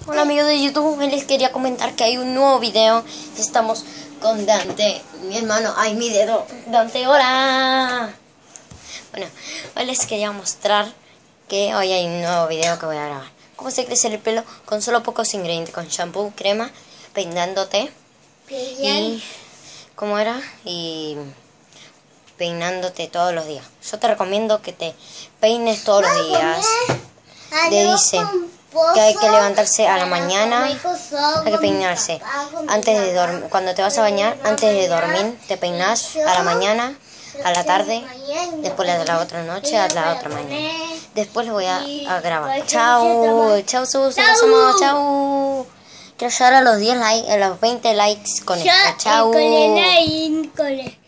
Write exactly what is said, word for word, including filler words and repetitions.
Hola amigos de YouTube, les quería comentar que hay un nuevo video. Estamos con Dante, mi hermano. Ay, mi dedo. Dante, hola. Bueno, hoy les quería mostrar que hoy hay un nuevo video que voy a grabar. Cómo se crece el pelo con solo pocos ingredientes, con shampoo, crema, peinándote. Y ¿cómo era? Y peinándote todos los días. Yo te recomiendo que te peines todos los días. Le dice que hay que levantarse a la mañana, hay que peinarse antes de dormir, cuando te vas a bañar, antes de dormir, te peinas a la mañana, a la tarde, después a la otra noche, a la otra mañana. Después les voy a, a grabar. Chau, chau, sus, somos, chau. Quiero llegar a los diez likes, a los veinte likes con esto. Chau.